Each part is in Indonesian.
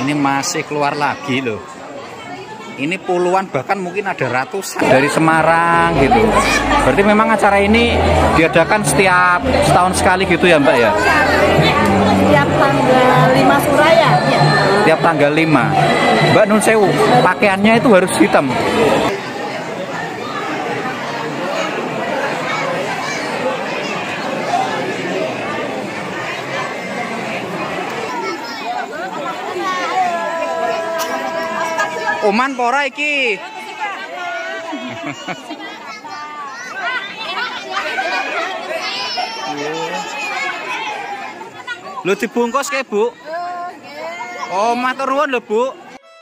Ini masih keluar lagi loh. Ini puluhan, bahkan mungkin ada ratusan dari Semarang gitu. Berarti memang acara ini diadakan setiap setahun sekali gitu ya Mbak ya? Setiap tanggal 5 Suraya ya. Tiap tanggal 5. Mbak Nun Sewu, pakaiannya itu harus hitam. Oman pora iki. Lu dibungkus kayak Bu? Oh, matur nuwun lho Bu.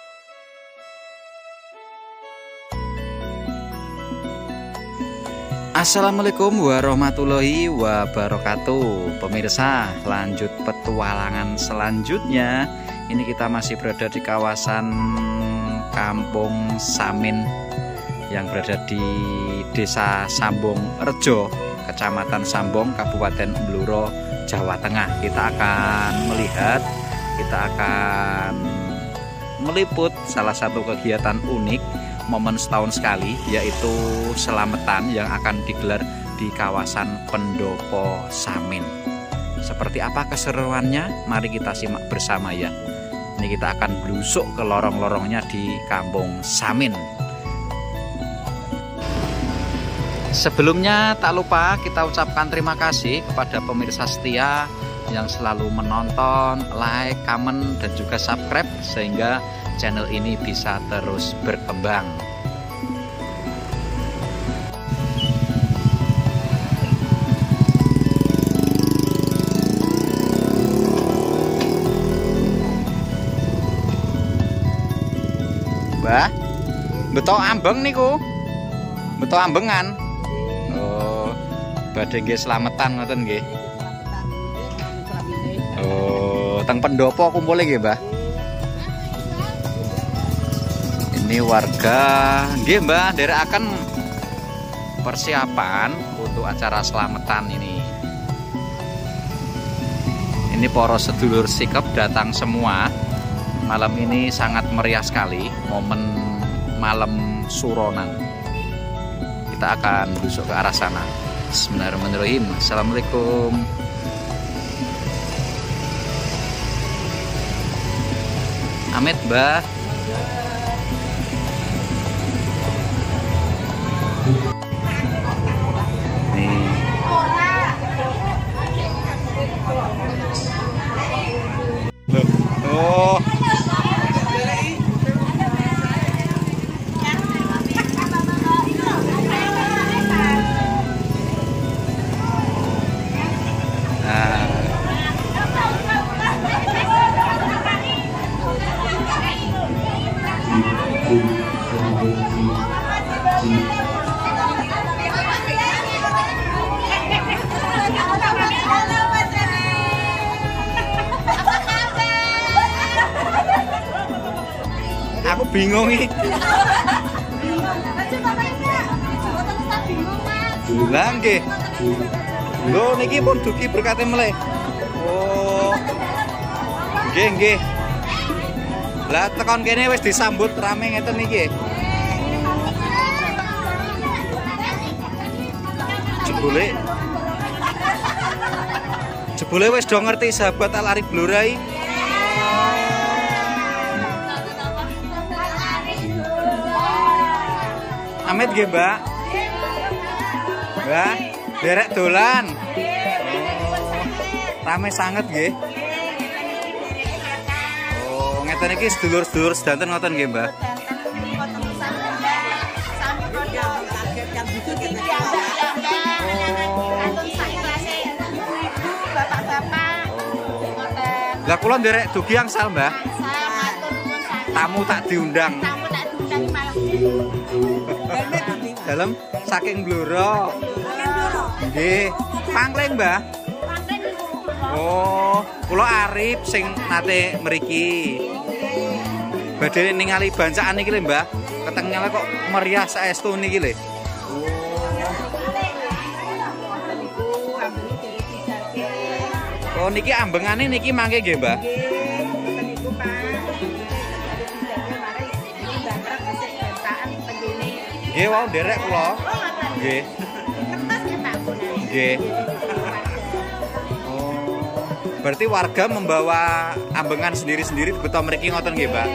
Assalamualaikum warahmatullahi wabarakatuh. Pemirsa, lanjut petualangan selanjutnya. Ini kita masih berada di kawasan Kampung Samin yang berada di Desa Sambong Rejo, Kecamatan Sambong, Kabupaten Bluro, Jawa Tengah. Kita akan melihat, kita akan meliput salah satu kegiatan unik momen setahun sekali, yaitu selamatan yang akan digelar di kawasan Pendopo Samin. Seperti apa keseruannya? Mari kita simak bersama ya. Ini kita akan blusuk ke lorong-lorongnya di Kampung Samin. Sebelumnya tak lupa kita ucapkan terima kasih kepada pemirsa setia yang selalu menonton, like, comment, dan juga subscribe sehingga channel ini bisa terus berkembang. Mbah, beto ambeng niku. Beto ambengan. Oh, badhe nggih slametan ngoten nggih. Oh, teng pendopo kumpule nggih, Mbah. Ini warga nggih, Mbah, nderekaken persiapan untuk acara selamatan ini. Ini para sedulur sikep datang semua. Malam ini sangat meriah sekali, momen malam suronan. Kita akan busuk ke arah sana. Bismillahirrahmanirrahim. Assalamualaikum. Amit, Mbah. Nih. Oh. Aku bingung nih. Lah nggih. Lho niki pun dugi berkate meleh. Oh. Nggih, nggih. Lah tekan kene wis disambut rame ngeten niki. Jebule wis do ngerti sahabat Al-Arif Blorai. Amit nggih, Mbak. Mbak, derek dolan. Rame sanget nggih. Oh, ngeten iki sedulur-sedulur sedanten ngoten nggih, Mbak. Lah kula nderek dugi angsal, Mbak. Tamu tak diundang. Dalam saking Bluro. Nggih, pangling, Mbah. Oh, kula Arif sing nate mriki. Badhe ningali bancaan iki lho, Mbah. Ketengnya kok meriah saestu niki lho. Oh, niki ambengane niki mangke nggih, Mbah. Nggih, wau nderek kula. Nggih. Nggih. Oh. Berarti warga membawa ambengan sendiri-sendiri beto mriki ngoten nggih, Mbak?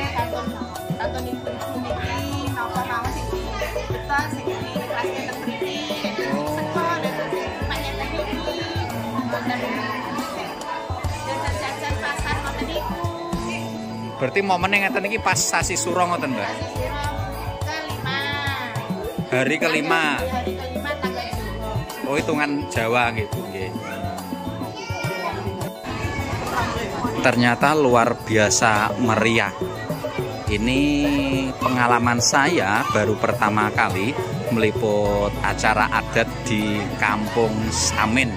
Berarti momennya ngeten iki pas sasi suro ngoten, Mbak? Hari kelima. Oh, hitungan Jawa gitu, nggih. Ternyata luar biasa meriah. Ini pengalaman saya baru pertama kali meliput acara adat di Kampung Samin.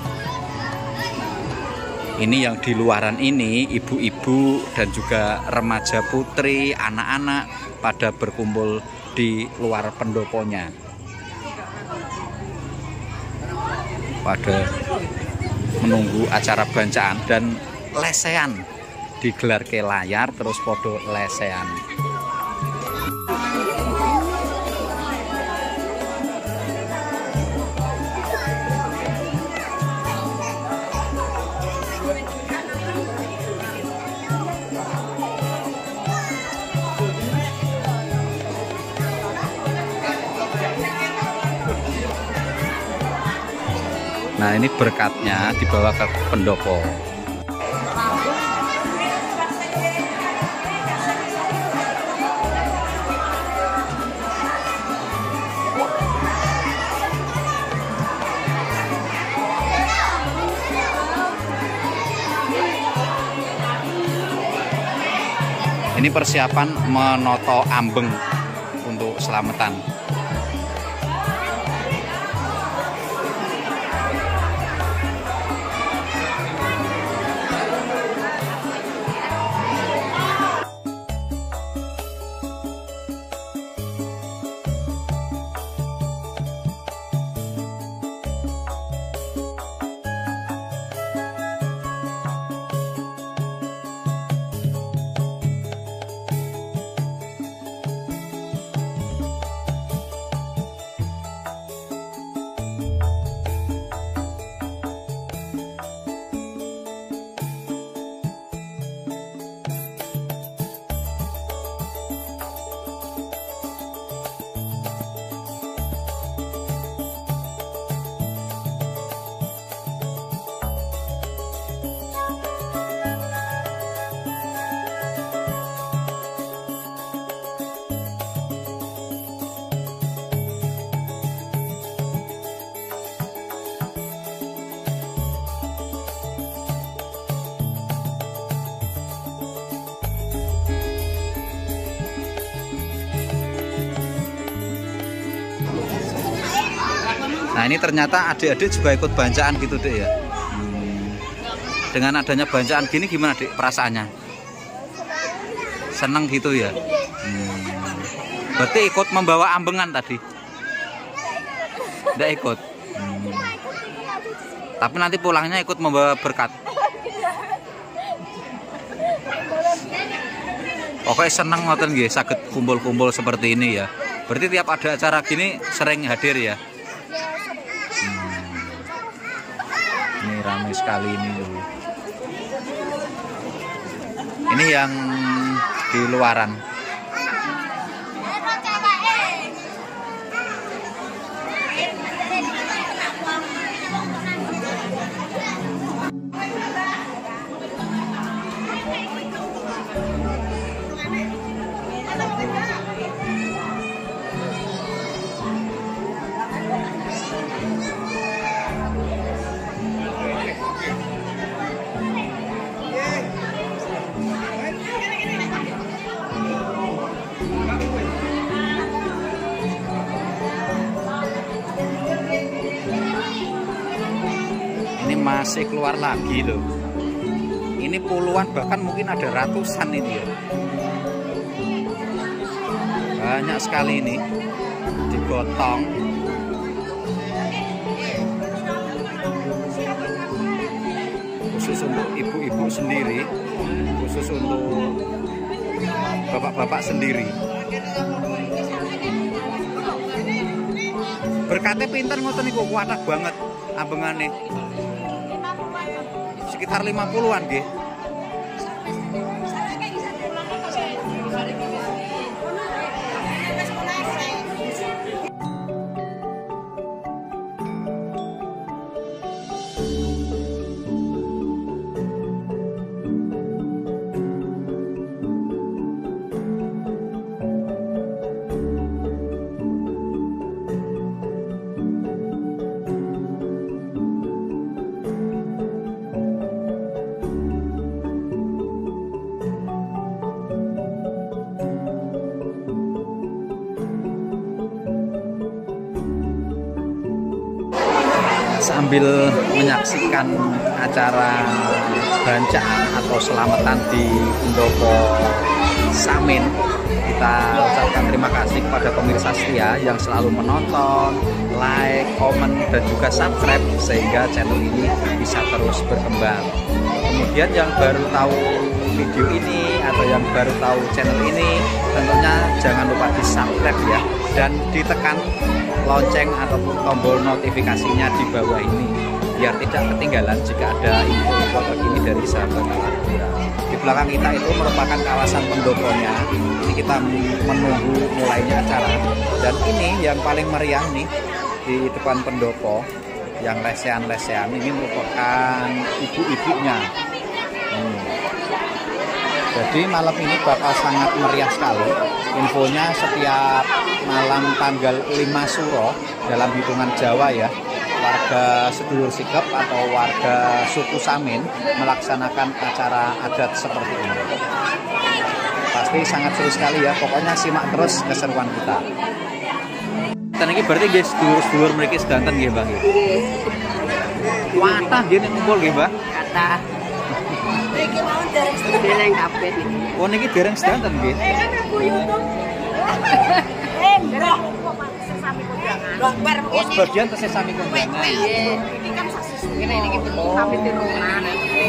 Ini yang di luaran ini, ibu-ibu dan juga remaja putri, anak-anak pada berkumpul di luar pendoponya. Pada menunggu acara bancaan dan lesehan digelar ke layar terus podo lesehan. Nah, ini berkatnya dibawa ke pendopo. Ini persiapan menoto ambeng untuk selamatan. Nah, ini ternyata adik-adik juga ikut bancaan gitu, Dek, ya. Dengan adanya bancaan gini gimana, Dek, perasaannya? Seneng gitu ya. Berarti ikut membawa ambengan tadi? Tidak ikut. Tapi nanti pulangnya ikut membawa berkat. Pokoknya seneng ngoten nggih, saged kumpul-kumpul seperti ini ya. Berarti tiap ada acara gini sering hadir ya. Ini ramai sekali ini dulu. Ini yang di luaran. Masih keluar lagi loh. Ini puluhan bahkan mungkin ada ratusan ini ya. Banyak sekali ini digotong. Khusus untuk ibu-ibu sendiri, khusus untuk bapak-bapak sendiri. Harganya pinten ngoten niku kuatah banget ambengane. Sekitar 50-an nggih. Sambil menyaksikan acara bancaan atau selamatan di Pendopo Samin, kita ucapkan terima kasih kepada pemirsa setia yang selalu menonton, like, komen, dan juga subscribe sehingga channel ini bisa terus berkembang. Kemudian yang baru tahu video ini atau yang baru tahu channel ini, tentunya jangan lupa di subscribe ya, dan ditekan lonceng ataupun tombol notifikasinya di bawah ini biar tidak ketinggalan jika ada info terkini dari sahabat Aladura. Di belakang kita itu merupakan kawasan pendoponya. Ini kita menunggu mulainya acara, dan ini yang paling meriah nih di depan pendopo yang lesehan-lesehan ini merupakan ibu-ibunya. Jadi malam ini bakal sangat meriah sekali. Infonya setiap malam tanggal 5 Suro dalam hitungan Jawa ya, warga sedulur sikep atau warga suku Samin melaksanakan acara adat seperti ini. Pasti sangat seru sekali ya, pokoknya simak terus keseruan kita. Dan ini berarti guys, sedulur-sedulur mereka sedanten nggih, Bang. Watah nggih ngumpul nggih, Mbak. Kata iki mau dereng kabeh iki. Oh niki dereng sedanten nggih. Oh, sebagian tesih sami kondangan. Iki kan saksi ngene iki sami tirunan.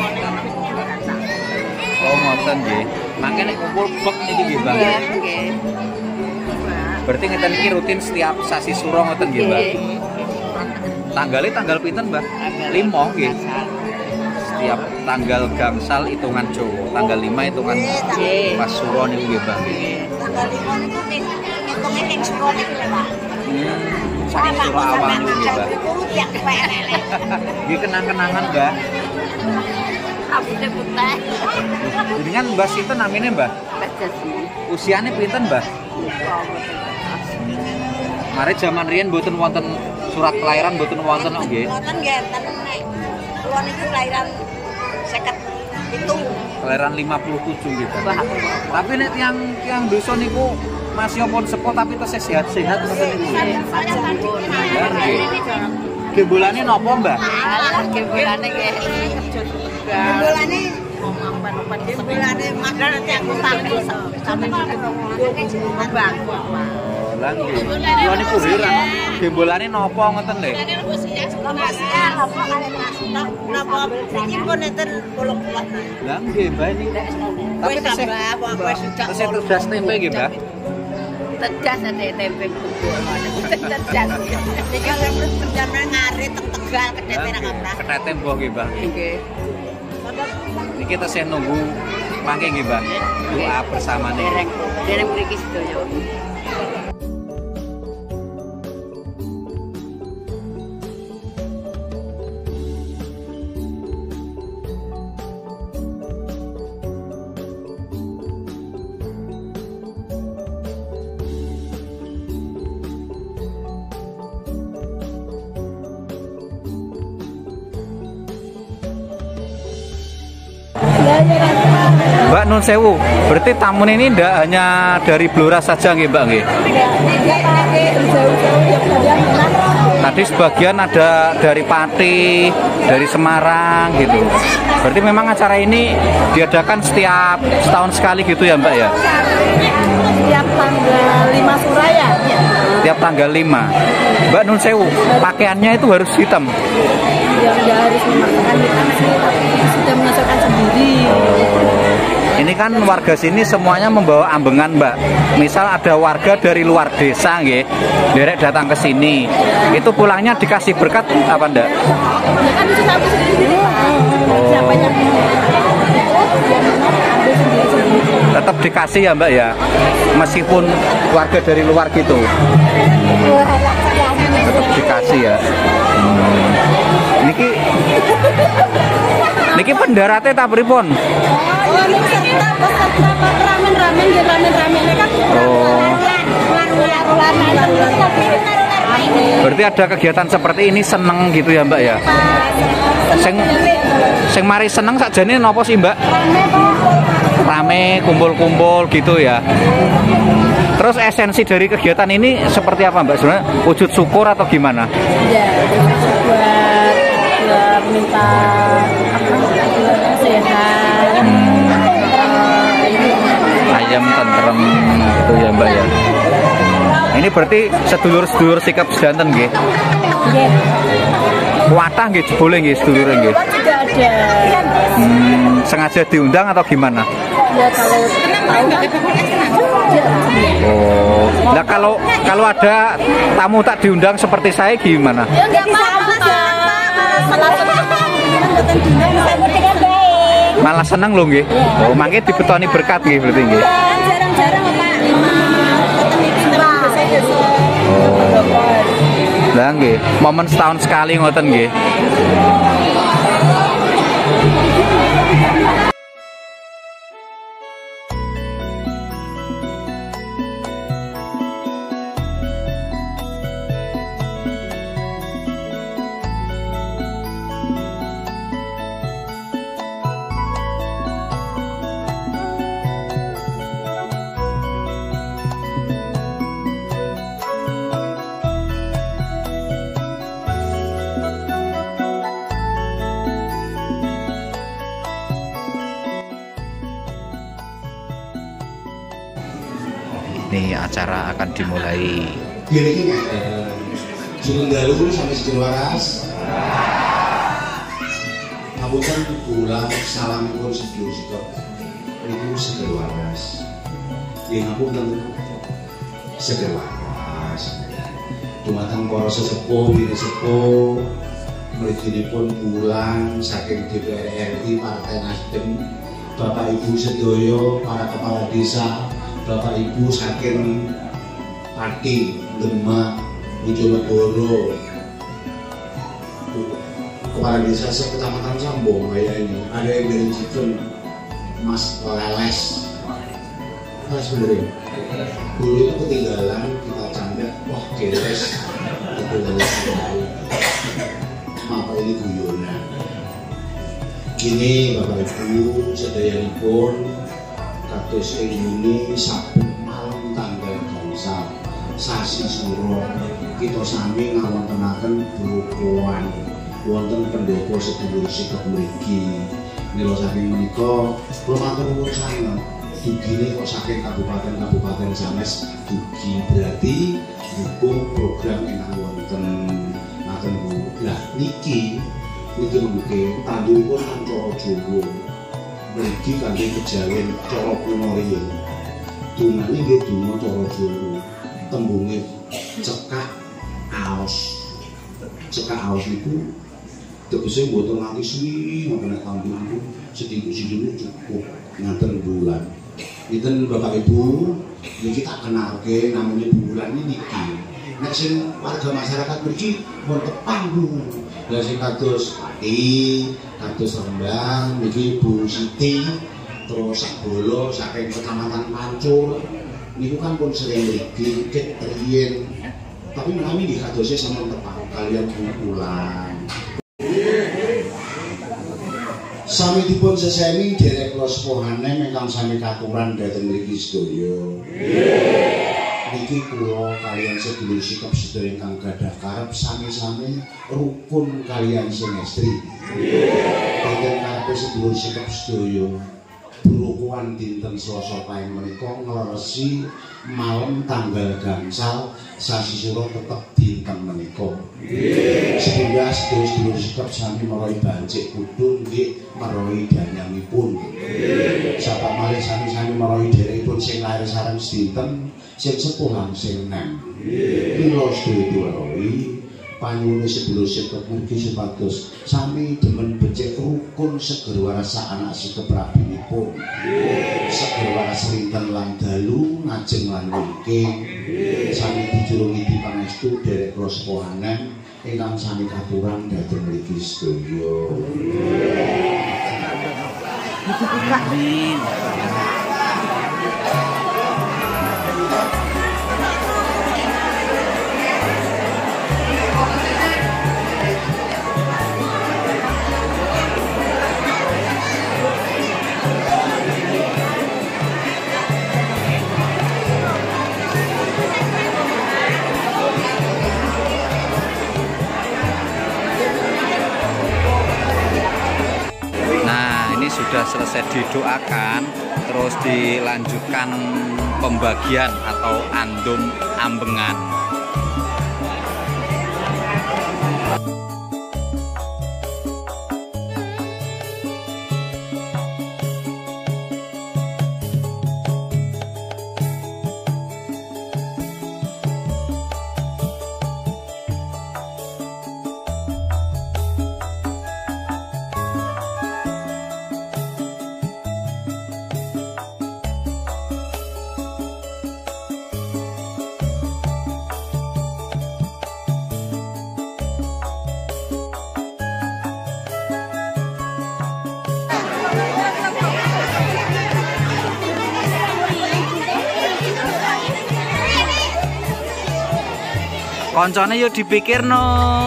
Oh, ngoten nggih. Mangke nek kumpul bek niki nggih, Bang. Nggih. Berarti ngeten iki rutin setiap sasi suro ngoten nggih, Mbak. Tanggalnya tanggal pinten, Mbak? 5 nggih. Setiap tanggal gangsal hitungan Jawa, tanggal 5 hitungan pas suro niku nggih, Bang. Tanggal 5 niku hitungnya ning suro niku lho, Pak. Saking suro awal niku nggih, Mbak. Nggih kenang-kenangan, Mbak. Rambutnya putih. Jadi kan Mbak sinten namine, Mbak? Mbak Jasi. Usiane pinten, Mbak? Mari zaman riyen mboten wonten surat kelahiran, mboten wonten kok nggih. Mboten nggih, enten nek kula niki kelahiran 57. Kelahiran 57 gitu. Tapi nek tiang dosa niku masih pun sepuh tapi tesih sehat-sehat ngoten niku. Nggih. Gembolane napa, Mbak? Alah, gembolane nggih. Gembolane gembolane makna nanti aku tampil sampe bangku. Lah nggih. Kula niku heran. Gembolane napa ngoten lho? Napa iki pun enten puluk-puluk. Lah nggih, Mbak ini. Tapi tesih terdas tempe nggih, Mbak. Tedas ate tempe bubur. Tedas. Iki perjalanan ngari Tegal Kedete nang Kaprah. Kedete mbah nggih, Mbak. Nggih. Niki tesih nunggu mangke nggih, Mbak. Doa bersama nih. Dereng mriki sedaya. Mbak Nun Sewu, berarti tamu ini tidak hanya dari Blora saja nggih, Mbak nggih? Tadi sebagian ada dari Pati, dari Semarang gitu. Berarti memang acara ini diadakan setiap setahun sekali gitu ya, Mbak ya? Setiap tanggal 5 Suraya. Tiap tanggal 5. Mbak Nun Sewu, pakaiannya itu harus hitam. Ya nggak harus memaksakan hitam sih, tapi sudah menyesuaikan sendiri. Ini kan warga sini semuanya membawa ambengan, Mbak. Misal ada warga dari luar desa nggih, derek datang ke sini. Itu pulangnya dikasih berkat apa ndak? Tetap dikasih ya, Mbak ya. Meskipun warga dari luar gitu. Tetap dikasih ya. Niki pendaratnya tak pripun? Berarti ada kegiatan seperti ini seneng gitu ya, Mbak ya? Sing mari seneng sakjane napa sih, Mbak? Rame, kumpul-kumpul gitu ya. Terus esensi dari kegiatan ini seperti apa, Mbak? Sebenarnya wujud syukur atau gimana? Ya, buat minta sehat, ayam tentrem gitu ya, Mbak ya. Ini berarti sedulur-sedulur sikap sedanten nggih. Nggih. Kuatah nggih jebule nggih sedulure nggih. Juga ada. Sengaja diundang atau gimana? Ya kalau Oh. Nah kalau ada tamu tak diundang seperti saya gimana? ya enggak apa-apa. Malah seneng loh nggih. Oh, mangke dibetoni berkat nggih berarti nggih. Jarang-jarang Oh. Lah nggih, momen setahun sekali ngoten nggih. Ini acara akan dimulai. Gini Gunung Dalu sampai Sejero Waras. Ngapunten kula salamipun sedulur sikap niku Sejero Waras. Nggih ngapunten Sejero Waras. Dumateng para sesepuh bini sepuh mliginipun pulang saking DPR RI Partai Nasdem, Bapak Ibu sedaya, para kepala desa, Bapak Ibu saking Pati, Demak, Bojonegoro, kepala desa sekecamatan Sambong kayak ini, ada yang dari Ciken, Mas Leles, sebenarnya dulu itu ketinggalan kita cambat, wah geles, ketinggalan sekali, apa ini guyonan. Gini Bapak Ibu sedayanipun kados Juni Sabtu malam tanggal gangsal sasi Suro kita sami ngawontenaken bukuan wonten pendhopo sedulur sikap mriki. Mila saking menika kula matur nuwun sanget dugine kok saking kabupaten sanes dugi berarti dukung program ingkang wonten ngaten Bu. Lah niki mungkin tandukipun kan cara Jawa mriki kangge kejawen cara kuno riyin. Dungane nggih donga cara Jawa. Tembunge cekak aos. Cekak aos niku tegese mboten nganti suwi ngoten tanduk sedikit-sedikit cukup ngaten bulan. Dinten Bapak Ibu niki tak kenalke namanya bulan niki. Nek sing warga masyarakat mriki wonten panggung. Lah sing kados Pati, kados Rembang niki Bu Siti, terus Sakbolo saking Kecamatan Pancur. Niku kan pun sering mriki ket riyen. Tapi kami nggih kadose sama tepak kalian kumpulan. Sami dipun sesemi derek kula sepuhane ingkang sami katuran dhateng mriki sedaya. Niki kula kalian sedulur sikap sedaya ingkang gadah karep sami-sami rukun kalian sinestri. Dinten karepe sedulur sikap sedaya Brukuan dinten Selasa paing menika ngleresi malam tanggal gangsal sasi sura tetep dinten menika. Sedaya sedulur sikap sami merohi bancik kudu nggih merohi danyangipun. Sapa malih sami-sami merohi dherekipun sing lair sareng dinten sing sepuh lan sing enem. Mila sedaya merohi panyuwun sedulur sikap mugi supados sami demen becik rukun seger warasa anak sikep rabinipun. Seger waras rinten lan dalu ngajeng lan wingking. Sami dijurungi dipangestu derek kula sepuhanen ingkang sami katurang dhateng mriki sedaya. Amin. Sudah selesai didoakan, terus dilanjutkan pembagian atau andum ambengan. Koncone yo dipikirno.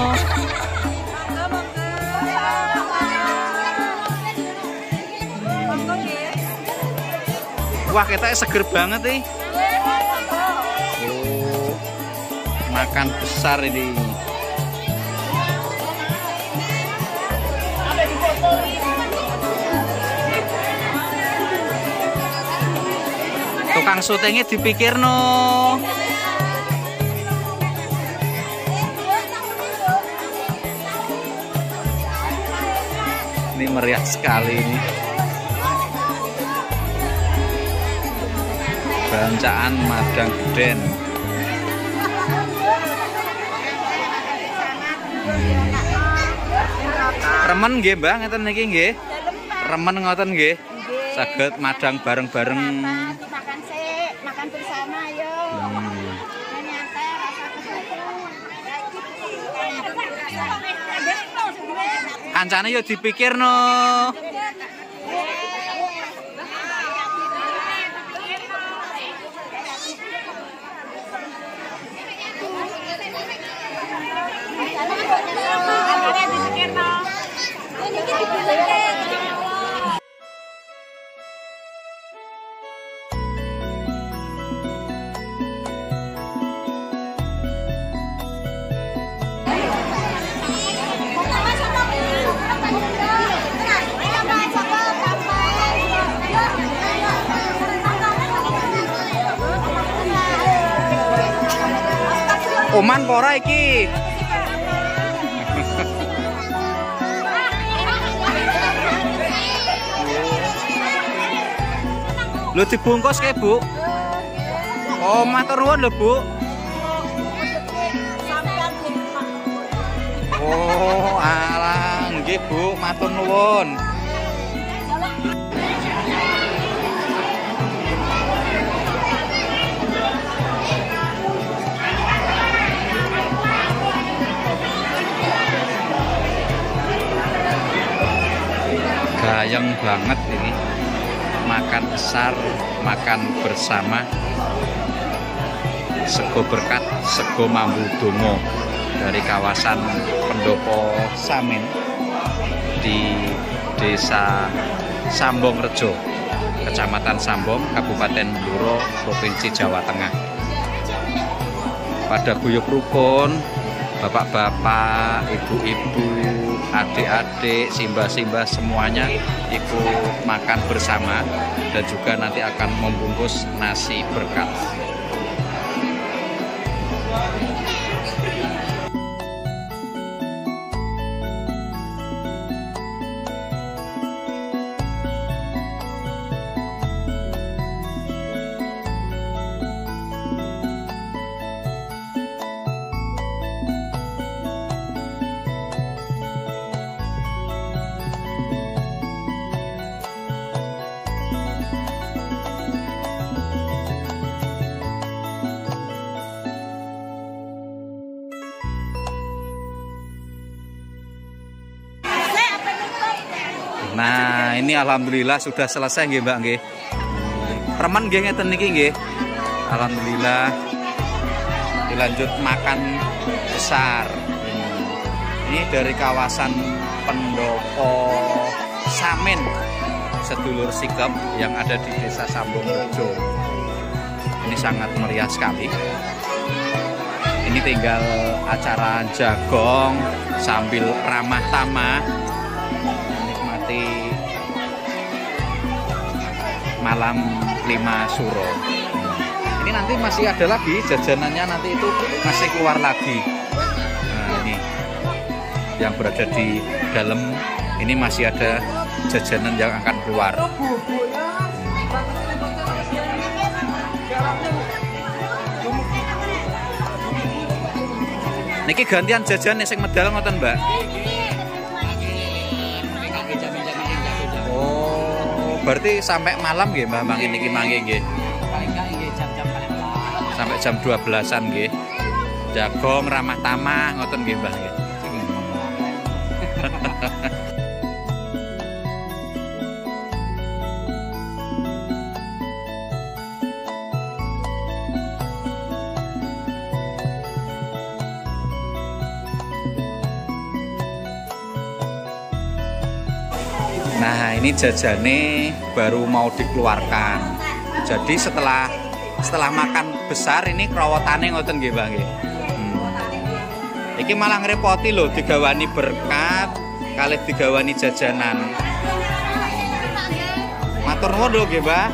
Wah, ketoknya seger banget nih. Oh, makan besar ini. Tukang syutingnya dipikirno. Ini meriah sekali ini. Bancaan Madang Geden. Remen nggih, Mbah, ngeten niki nggih. Remen ngoten nggih. Saged madang bareng-bareng. Makan sik, makan bersama yo. Kancane yo dipikirno. Oman pora iki. Lho dibungkus ke, Bu? Oh, matur nuwun lho, Bu. Oh, alah nggih, Bu, matur nuwun. Gayeng banget ini, makan besar, makan bersama, sego berkat, sego mambu dongo dari kawasan Pendopo Samin di Desa Sambongrejo, Kecamatan Sambong, Kabupaten Bluro, Provinsi Jawa Tengah. Pada guyub rukun, bapak-bapak, ibu-ibu, adik-adik, simbah-simbah semuanya ikut makan bersama dan juga nanti akan membungkus nasi berkat. Nah, ini alhamdulillah sudah selesai nggih, Mbak nggih. Remen nggih ngeten niki nggih. Alhamdulillah dilanjut makan besar. Ini dari kawasan Pendopo Samin, sedulur Sikep yang ada di Desa Sambungrejo. Ini sangat meriah sekali. Ini tinggal acara jagong sambil ramah tamah menikmati malam 5 Suro. Ini nanti masih ada lagi jajanannya, nanti itu masih keluar lagi. Nah, ini yang berada di dalam ini masih ada jajanan yang akan keluar. Niki gantian jajan sing medal ngoten, Mbak. Oh, berarti sampai malam nggih, Mbak, mangke niki mangke nggih. Paling enggak nggih jam-jam paling malam. Sampai jam 12-an nggih. Jagong ramah tamah ngoten nggih, Mbak nggih. Nah, ini jajane baru mau dikeluarkan. Jadi setelah makan besar ini krawatane ngoten nggih, Mbak nggih. Iki malah ngrepoti lho, digawani berkat kalih digawani jajanan. Matur nuwun lho nggih, Mbak.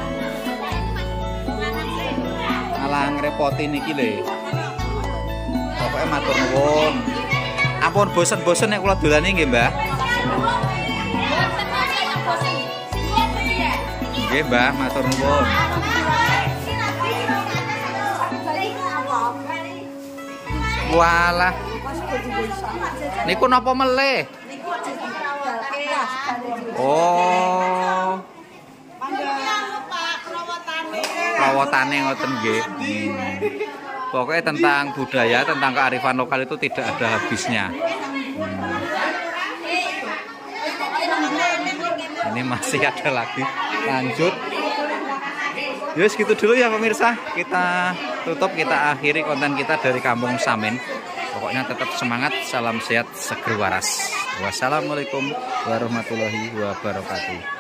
Malah ngrepoti niki lho. Pokoke matur nuwun. Ampun bosen-bosen nek kula dolani nggih, Mbak. Nggih, Mbah, matur nuwun. Walah. Niku napa meleh? Oh. Krawatane ngoten nggih. Pokoknya tentang budaya, tentang kearifan lokal itu tidak ada habisnya. Ini masih ada lagi, lanjut. Yus gitu dulu ya pemirsa, kita tutup, kita akhiri konten kita dari Kampung Samin. Pokoknya tetap semangat, salam sehat, seger waras. Wassalamualaikum warahmatullahi wabarakatuh.